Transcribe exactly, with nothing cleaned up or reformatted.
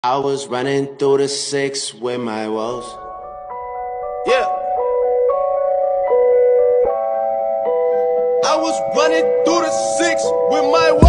I was running through the six with my woes. Yeah. I was running through the six with my